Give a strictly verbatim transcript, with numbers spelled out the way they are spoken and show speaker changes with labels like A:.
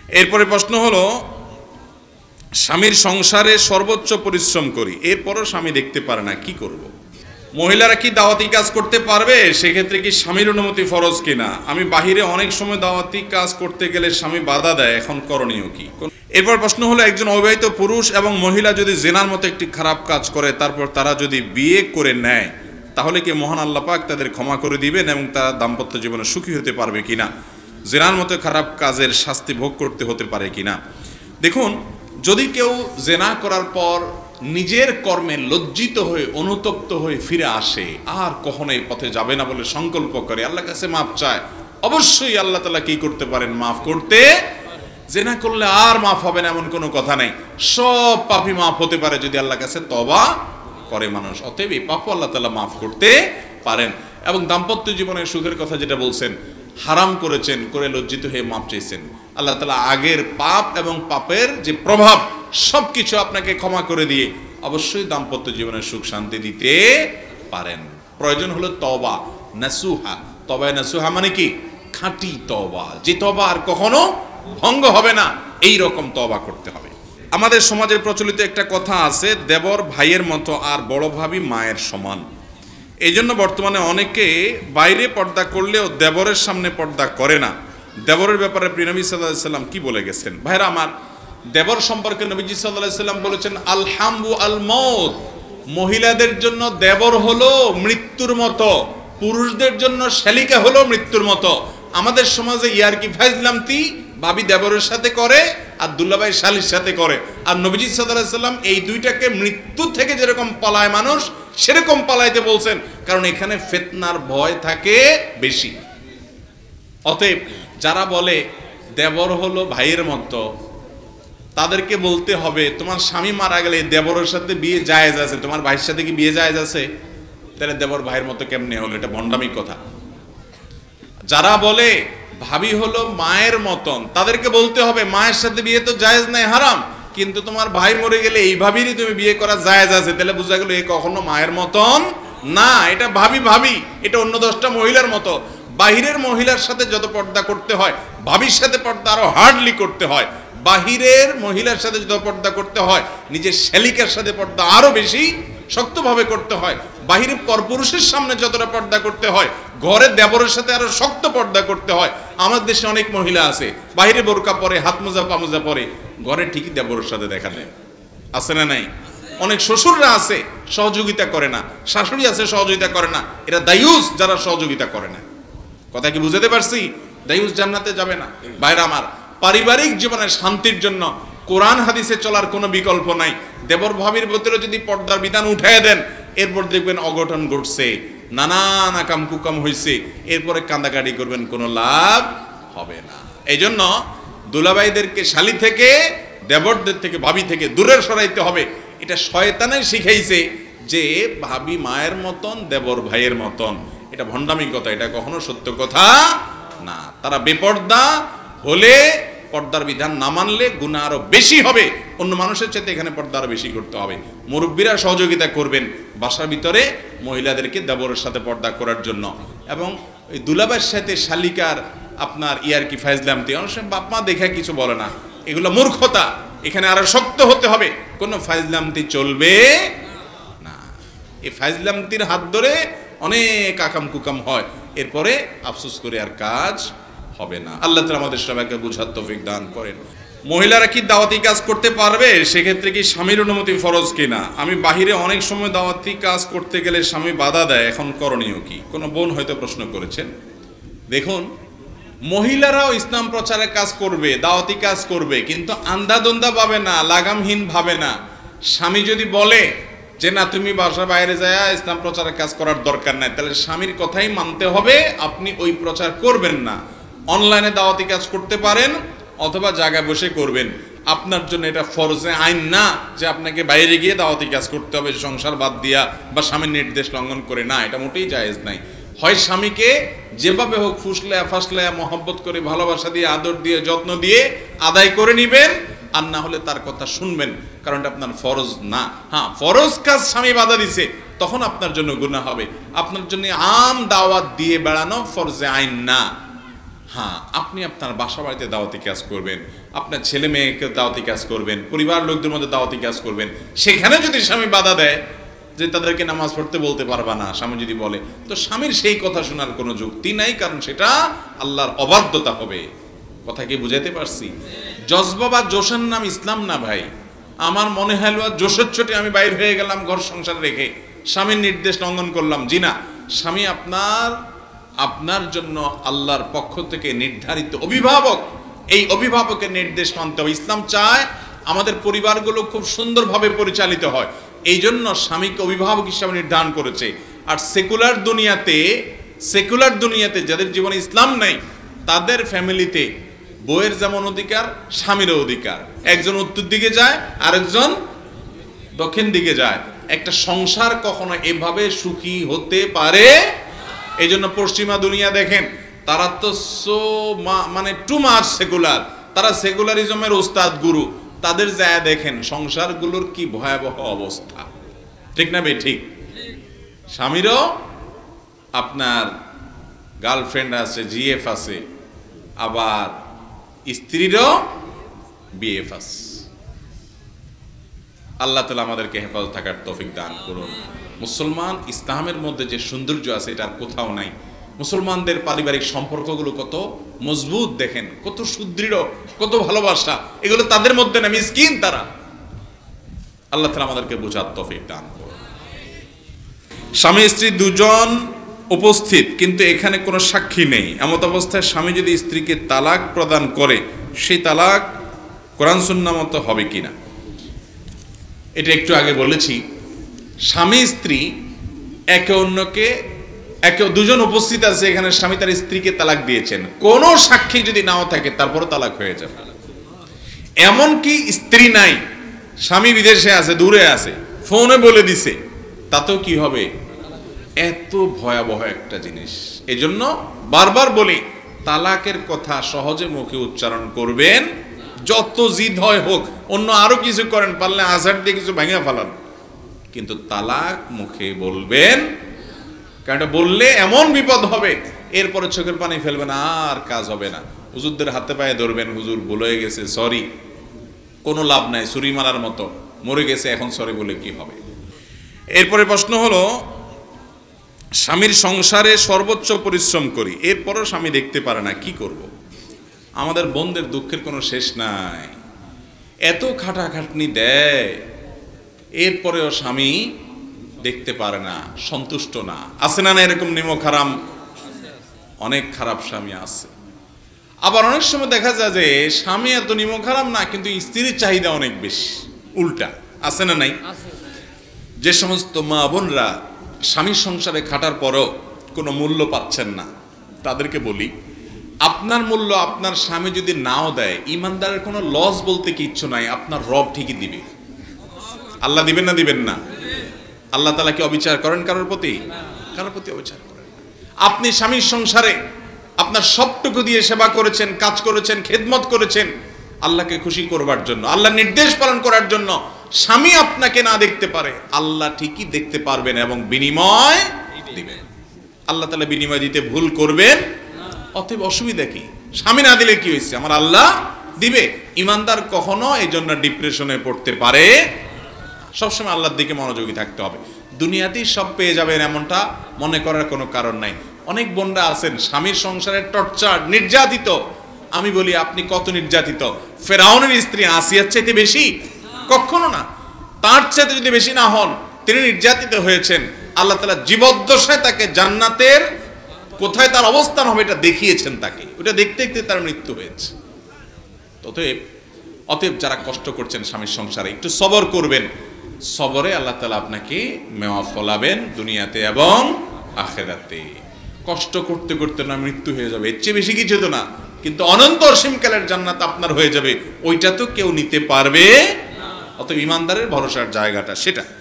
A: এরপরে প্রশ্ন হলো, স্বামীর সংসারে সর্বোচ্চ পরিশ্রম করি, এরপরও স্বামী দেখতে পারে না, কি করব? মহিলারা কি দাওয়াতি কাজ করতে পারবে? সেক্ষেত্রে কি স্বামীর অনুমতি ফরজ কিনা? আমি বাহিরে অনেক সময় দাওয়াতি কাজ করতে গেলে স্বামী বাধা দেয়, এখন করণীয় কি? এরপর প্রশ্ন হলো, একজন অবিবাহিত পুরুষ এবং মহিলা যদি জেনার মতো একটি খারাপ কাজ করে, তারপর তারা যদি বিয়ে করে নেয়, তাহলে কি মহান আল্লাহ পাক তাদের ক্ষমা করে দিবেন এবং তারা দাম্পত্য জীবনে সুখী হতে পারবে কিনা? জেনার মতো খারাপ কাজের শাস্তি ভোগ করতে হতে পারে কিনা? দেখুন, যদি কেউ জেনা করার পর নিজের কর্মে লজ্জিত হয়ে অনুতপ্ত হয়ে ফিরে আসে, আর কখনো এই পথে যাবে না বলে সংকল্প করে, আল্লাহর কাছে মাফ চায়, অবশ্যই আল্লাহ তাআলা কি করতে পারেন? মাফ করতে। জেনা করলে আর মাফ হবে না এমন কোনো কথা নাই, সব পাপই মাফ হতে পারে যদি আল্লাহর কাছে তওবা করে মানুষ। অতএব এই পাপও আল্লাহ তাআলা মাফ করতে পারেন। এবং দাম্পত্য জীবনের সুখের কথা যেটা বলছেন, হারাম করেছেন, করে লজ্জিত হয়ে মাপ চাইছেন, আল্লাহ তাআলা আগের পাপ এবং পাপের যে প্রভাব সব কিছু আপনাকে ক্ষমা করে দিয়ে অবশ্যই দাম্পত্য জীবনের সুখ শান্তি দিতে পারেন। প্রয়োজন হলো তওবা নাসুহা। তওবা নাসুহা মানে কি? খাঁটি তওবা, যে তওবা আর কখনো ভঙ্গ হবে না, এই রকম তওবা করতে হবে। আমাদের সমাজের প্রচলিত একটা কথা আছে, দেবর ভাইয়ের মতো আর বড় ভাবি মায়ের সমান। এই জন্য বর্তমানে অনেকে বাইরে পর্দা করলেও দেবরের সামনে পর্দা করে না। দেবরের ব্যাপারে প্রিয় নবী সাল্লাল্লাহু আলাইহি সাল্লাম কি বলে গেছেন? ভাইরা আমার, দেবর সম্পর্কে নবীজি সাল্লাল্লাহু আলাইহি সাল্লাম বলেছেন, আল হামু আল মউত। মহিলাদের জন্য দেবর হলো মৃত্যুর মতো, পুরুষদের জন্য শালিকা হলো মৃত্যুর মতো। আমাদের সমাজে ইয়ারকি ফাজলামতি ভাবি দেবরের সাথে করে আর দুলাভাই শালির সাথে করে। আর নবীজি সাল্লাল্লাহু আলাইহি সাল্লাম এই দুইটাকে মৃত্যু থেকে যেরকম পালায় মানুষ, সেরকম পালাইতে বলছেন, কারণ এখানে ফিতনার ভয় থাকে বেশি। অতএব যারা বলে দেবর হলো ভাইয়ের মতো, তাদেরকে বলতে হবে, তোমার স্বামী মারা গেলে দেবরের সাথে বিয়ে জায়েজ আছে, তোমার ভাইয়ের সাথে কি বিয়ে জায়েজ আছে? তাহলে দেবর ভাইয়ের মতো কেমনে হলো? এটা ভণ্ডামি কথা। যারা বলে ভাবি হলো মায়ের মতন, তাদেরকে বলতে হবে, মায়ের সাথে বিয়ে তো জায়েজ নাই, হারাম, কিন্তু তোমার ভাই মরে গেলে এই ভাবিরই তুমি বিয়ে করা জায়েজ আছে, তাহলে বোঝা গেল এ কখনো মায়ের মতন না, এটা ভাবি ভাবি, এটা অন্য দশটা মহিলার মতো। বাহিরের মহিলার সাথে যত পর্দা করতে হয়, ভাবির সাথে পর্দা আরো হার্ডলি করতে হয়। বাহিরের মহিলার সাথে যত পর্দা করতে হয়, নিজের শালিকার সাথে পর্দা আরো বেশি শক্তভাবে করতে হয়। বাহিরে পরপুরুষের সামনে যতটা পর্দা করতে হয়, ঘরে দেবরের সাথে আরো শক্ত পর্দা করতে হয়। আমার দেশে অনেক মহিলা আছে, বাহিরে বোরকা পরে, হাত মোজা পামোজা পরে, ঘরে ঠিকই দেবরের সাথে দেখা দেয়, আছে না নাই? অনেক শ্বশুররা আছে সহযোগিতা করে না, শাশুড়ি আছে সহযোগিতা করে না, এরা দায়ুস যারা সহযোগিতা করে না। কথা কি বুঝাতে পারছি? দায়ুস জান্নাতে যাবে না। ভাইরা আমার, পারিবারিক জীবনের শান্তির জন্য কোরআন হাদিসে চলার কোনো বিকল্প নাই। দেবর ভাবির ভিতরে যদি পর্দার বিধান উঠাইয়া দেন, এরপর দেখবেন অঘটন ঘটছে, নানান আকাম কুকাম হয়েছে, এরপরে কান্দাকাটি করবেন, কোনো লাভ হবে না। এই জন্য দুলাভাইদেরকে শালি থেকে, দেবরদের থেকে, ভাবি থেকে দূরে সরাইতে হবে। এটা শয়তানে শিখাইছে যে ভাবি মায়ের মতন, দেবর ভাইয়ের মতন। এটা ভণ্ডামি কথা, এটা কখনো সত্য কথা না। তারা বেপর্দা হলে, পর্দার বিধান না মানলে গুনাহ আরো বেশি হবে। অন্য মানুষের চাইতে এখানে পর্দা আরো বেশি করতে হবে। মুরব্বীরা সহযোগিতা করবেন বাসার ভিতরে মহিলাদেরকে দেবরের সাথে পর্দা করার জন্য। এবং এই দুলাভাইয়ের সাথে শালিকার আপনার ইয়ারকি ফাজলামতি, অনেক সময় বাপ মা দেখে কিছু বলে না, এগুলো মূর্খতা। এখানে আরো শক্ত হতে হবে, কোনো ফাজলামতি চলবে না। এই ফাজলামতির হাত ধরে অনেক আকাম কুকাম হয়, এরপরে আফসোস করে আর কাজ হবে না। আল্লাহ তাআলা আমাদের সবাইকে বুঝার তৌফিক দান করেন। মহিলারা কি দাওয়াতি কাজ করতে পারবে? সেক্ষেত্রে কি স্বামীর অনুমতি ফরজ কিনা? আমি বাহিরে অনেক সময় দাওয়াতি কাজ করতে গেলে স্বামী বাধা দেয়, এখন করণীয় কি? কোনো বোন হয়তো প্রশ্ন করেছেন। দেখুন, মহিলারাও ইসলাম প্রচারের কাজ করবে, দাওয়াতি কাজ করবে, কিন্তু আন্ধাধুন্ধা ভাবে না, লাগামহীন ভাবে না। স্বামী যদি বলে যে না, তুমি বাসার বাইরে যায় ইসলাম প্রচারের কাজ করার দরকার নাই, তাহলে স্বামীর কথাই মানতে হবে, আপনি ওই প্রচার করবেন না। অনলাইনে দাওয়াতি কাজ করতে পারেন অথবা জায়গায় বসে করবেন, আপনার জন্য এটা ফরজে আইন না যে আপনাকে বাইরে গিয়ে দাওয়াতি কাজ করতে হবে সংসার বাদ দিয়া বা স্বামীর নির্দেশ লঙ্ঘন করে, না, এটা মোটেই জায়েজ নাই। হয় স্বামীকে যেভাবে হোক ফুসলায়া ফাসলায়া মহব্বত করে, ভালোবাসা দিয়ে, আদর দিয়ে, যত্ন দিয়ে আদায় করে নিবেন, আর না হলে তার কথা শুনবেন, কারণ এটা আপনার ফরজ না। হ্যাঁ, ফরজ কাজ স্বামী বাধা দিছে, তখন আপনার জন্য গুনাহ হবে। আপনার জন্য আম দাওয়াত দিয়ে বেড়ানো ফরজে আইন না। হ্যাঁ, আপনি আপনার বাসা বাড়িতে দাওয়াতি কাজ করবেন, আপনার ছেলে মেয়েকে দাওয়াতি কাজ করবেন, পরিবার লোকদের মধ্যে দাওয়াতি কাজ করবেন, সেখানে যদি স্বামী বাধা দেয় যে তাদেরকে নামাজ পড়তে বলতে পারবা না, স্বামী যদি বলে, তো স্বামীর সেই কথা শোনার কোনো যুক্তি নাই, কারণ সেটা আল্লাহর অবাধ্যতা হবে। কথা কি বুঝাইতে পারছি? জজবা বা জোশের নাম ইসলাম না ভাই। আমার মনে হলো জোশের ছোটে আমি বাইর হয়ে গেলাম ঘর সংসার রেখে, স্বামীর নির্দেশ লঙ্ঘন করলাম। জি না, স্বামী আপনার আপনার জন্য আল্লাহর পক্ষ থেকে নির্ধারিত অভিভাবক, এই অভিভাবকের নির্দেশ মানতে হবে। ইসলাম চায় আমাদের পরিবারগুলো খুব সুন্দরভাবে পরিচালিত হয়, এই জন্য স্বামীকে অভিভাবক হিসাবে নির্ধারণ করেছে। আর সেকুলার দুনিয়াতে সেকুলার দুনিয়াতে যাদের জীবনে ইসলাম নাই, তাদের ফ্যামিলিতে বউয়ের যেমন অধিকার, স্বামীরও অধিকার। একজন উত্তর দিকে যায়, আরেকজন দক্ষিণ দিকে যায়। একটা সংসার কখনো এভাবে সুখী হতে পারে? এই জন্য পশ্চিমা দুনিয়া দেখেন, তারা তো সো মানে টু মাচ সেকুলার, তারা সেকুলারিজমের ওস্তাদ গুরু। তাদের যায় দেখেন সংসারগুলোর কি ভয়াবহ অবস্থা, ঠিক না বে ঠিক? স্বামীরও আপনার গার্লফ্রেন্ড আছে, জিএফ আছে, আবার স্ত্রীরও বিএফ আছে। আল্লাহ তাআলা আমাদেরকে হেফাজত থাকার তৌফিক দান করুন। মুসলমান ইসলামের মধ্যে যে সৌন্দর্য আছে এটা আর কোথাও নাই। মুসলমানদের পারিবারিক সম্পর্কগুলো কত মজবুত দেখেন, কত সুদৃঢ়, কত ভালোবাসা, এগুলো তাদের মধ্যে না, মিসকিন তারা। আল্লাহ তাআলা আমাদেরকে বোঝার তৌফিক দান করুন। স্বামী স্ত্রী দুজন উপস্থিত, কিন্তু এখানে কোনো সাক্ষী নেই। এমত অবস্থায় স্বামী যদি স্ত্রীকে তালাক প্রদান করে, সেই তালাক কোরআন সুন্নাহ মতো হবে কিনা? এটা একটু আগে বলেছি, স্বামী স্ত্রী একে অন্যকে, একে দুজন উপস্থিত আছে এখানে, স্বামী তার স্ত্রীকে তালাক দিয়েছেন, কোনো সাক্ষী যদি নাও থাকে তারপরও তালাক হয়ে যাবে। এমনকি স্ত্রী নাই, স্বামী বিদেশে আছে, দূরে আছে, ফোনে বলে দিছে, তাতেও কি হবে? এত ভয়াবহ একটা জিনিস। এজন্য বারবার বলি, তালাকের কথা সহজে মুখে উচ্চারণ করবেন, যত জিদ হয় হোক, অন্য আরো কিছু করেন, পারলে আজার দিয়ে কিছু ভেঙে ফেলান, কিন্তু তালাক মুখে বলবেন। কারণ বললে এমন বিপদ হবে, এরপরে চোখের পানি ফেলবেন, আর কাজ হবে না। হুজুরদের হাতে পায়ে ধরবেন, হুজুর ভুল হয়ে গেছে, সরি। কোনো লাভ নাই, ছুরি মারার মতো, মরে গেছে, এখন সরি বলে কি হবে? এরপরে প্রশ্ন হলো, স্বামীর সংসারে সর্বোচ্চ পরিশ্রম করি, এরপরও স্বামী দেখতে পারে না, কি করব? আমাদের বোনদের দুঃখের কোনো শেষ নাই। এত খাটাখাটনি দেয়, এরপরেও স্বামী দেখতে পারে না, সন্তুষ্ট না। আছে না না এরকম নিমক হারাম? অনেক খারাপ স্বামী আছে। আবার অনেক সময় দেখা যায় যে স্বামী এত নিমক হারাম না, কিন্তু স্ত্রীর চাহিদা অনেক বেশি, উল্টা। আছে না নাই? যে সমস্ত মা বোনরা স্বামীর সংসারে খাটার পরও কোনো মূল্য পাচ্ছেন না, তাদেরকে বলি, আপনার মূল্য আপনার স্বামী যদি নাও দেয়, ইমানদারের কোনো লস বলতে কিচ্ছু নাই, আপনার রব ঠিকই দিবে। আল্লাহ দিবেন না দিবেন না? আল্লাহ তাআলা কি অবিচার করেন কারোর প্রতি? কারোর প্রতি অবিচার করেন। আপনি স্বামীর সংসারে আপনার সবটুকু দিয়ে সেবা করেছেন, কাজ করেছেন, খেদমত করেছেন আল্লাহকে খুশি করবার জন্য, আল্লাহর নির্দেশ পালন করার জন্য। স্বামী আপনাকে না দেখতে পারে, আল্লাহ ঠিকই দেখতে পারবেন এবং বিনিময় দিবেন। আল্লাহ তাআলা বিনিময় দিতে ভুল করবেন, অতএব অসুবিধা কি? স্বামী না দিলে কি হয়েছে, আমার আল্লাহ দিবে। ইমানদার কখনো এই জন্য ডিপ্রেশনে পড়তে পারে। সবসময় আল্লাহর দিকে মনোযোগী থাকতে হবে। দুনিয়াতেই সব পেয়ে যাবেন এমনটা মনে করার কোনো কারণ নাই। অনেক বোনরা আছেন স্বামীর সংসারে টর্চার, নির্যাতিত। আমি বলি, আপনি কত নির্যাতিত? ফেরাউনের স্ত্রী আসিয়ার চাইতে বেশি? কখনো না। তার চাইতে যদি বেশি না হন, তিনি নির্যাতিত হয়েছেন। আল্লাহ তাআলা জীবদ্দশায় তাকে জান্নাতের কোথায় তার অবস্থান হবে এটা দেখিয়েছেন তাকে, ওটা দেখতে দেখতে তার মৃত্যু হয়েছে। অতএব অতএব যারা কষ্ট করছেন স্বামীর সংসারে, একটু সবর করবেন। সবরে আল্লাহ তাআলা আপনাকে মেওয়া ফলাবেন দুনিয়াতে এবং আখিরাতে। কষ্ট করতে করতে না মৃত্যু হয়ে যাবে, এর চেয়ে বেশি কিছু তো না, কিন্তু অনন্ত অসীমকালের জান্নাত আপনার হয়ে যাবে, ওইটা তো কেউ নিতে পারবে। অতএব ইমানদারের ভরসার জায়গাটা সেটা।